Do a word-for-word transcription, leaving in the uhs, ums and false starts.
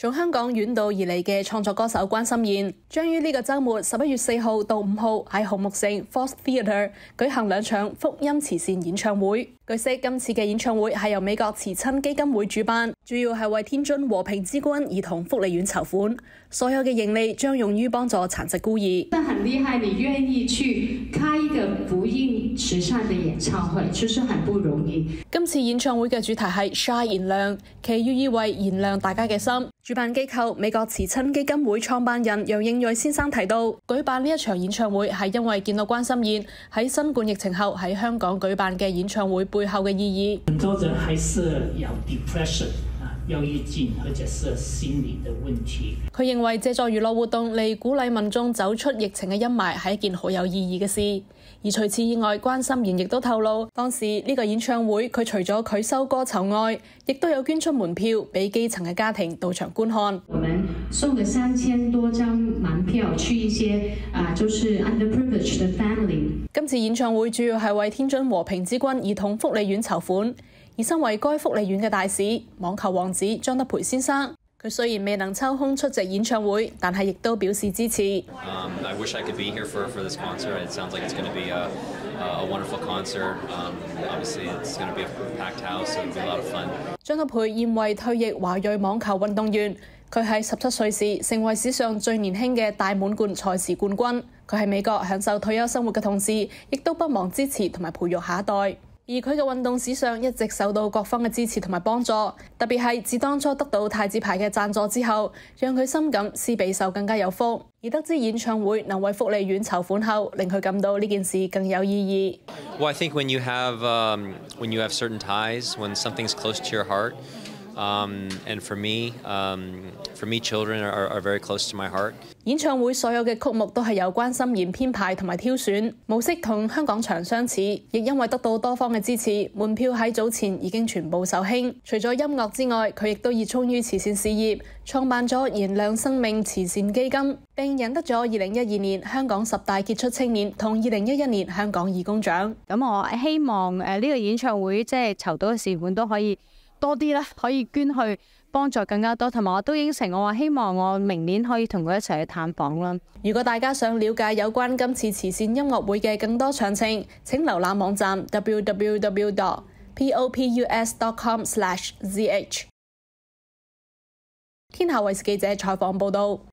從香港遠道而嚟嘅創作歌手關心妍，將於呢個週末十一月四號到五號喺紅木城 Fox Theatre 舉行兩場福音慈善演唱會。據悉，今次嘅演唱會係由美國慈親基金會主辦，主要係為天津和平之君兒童福利院籌款，所有嘅盈利將用於幫助殘疾孤兒。 那很厲害，你願意去開一個福音慈善嘅演唱會，其實很不容易。 今次演唱會嘅主題係 Shine 燃亮，其寓意為燃亮大家嘅心。主辦機構美國慈親基金會創辦人楊應瑞先生提到，舉辦呢一場演唱會係因為見到關心妍喺新冠疫情後喺香港舉辦嘅演唱會背後嘅意義。 很多人還是有 depression 啊，憂鬱症，或者是心理的問題。 佢認為借助娛樂活動嚟鼓勵民眾走出疫情嘅陰霾係一件好有意義嘅事。而除此以外，關心妍亦都透露，當時呢個演唱會佢除咗佢收歌籌外，亦都有捐出門票俾基層嘅家庭到場觀看。 我們送了三千多張門票去一些啊，就是 underprivileged 的 family。 今次演唱會主要係為天津和平之君兒童福利院籌款，而身為該福利院嘅大使，網球王子張德培先生。佢雖然未能抽空出席演唱會，但係亦都表示支持。 Um, I wish I could be here for for this concert. It sounds like it's going to be a a wonderful concert. Um, obviously, it's going to be a packed house, so it'll be a lot of fun. 張德培現為退役華裔網球運動員，佢喺十七歲時成為史上最年輕嘅大滿貫賽事冠軍。佢喺美國享受退休生活嘅同時，亦都不忘支持同埋培育下一代。而佢嘅運動史上一直受到各方嘅支持同埋幫助，特別係自當初得到太子牌嘅贊助之後，讓佢深感施比受更加有福。而得知演唱會能為福利院籌款後，令佢感到呢件事更有意義。 Well, I think when you have um, when you have certain ties, when something's close to your heart, um, and for me, um, for me, children are, are very close to my heart. 演唱會所有嘅曲目都係由關心妍編排同埋挑選，模式同香港場相似，亦因為得到多方嘅支持，門票喺早前已經全部售罄。除咗音樂之外，佢亦都熱衷於慈善事業，創辦咗燃亮生命慈善基金，並贏得咗二零一二年香港十大傑出青年同二零一一年香港義工獎。 咁我希望誒呢個演唱會即係籌到嘅善款都可以多啲啦，可以捐去幫助更加多，同埋我都應承我話希望我明年可以同佢一齊去探訪啦。 如果大家想了解有關今次慈善音樂會嘅更多詳情，請瀏覽網站 w w w dot popus dot com slash z h。天下衛視記者採訪報道。